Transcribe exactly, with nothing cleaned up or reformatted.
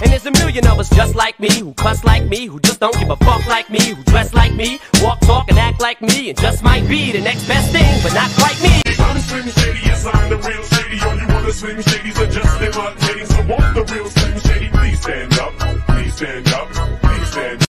And there's a million of us just like me, who cuss like me, who just don't give a fuck like me, who dress like me, walk, talk, and act like me, and just might be the next best thing, but not quite me. I'm Slim Shady, yes, I'm the real Shady. All you other Slim Shadys are just imitating. So won't the real Slim Shady please stand up?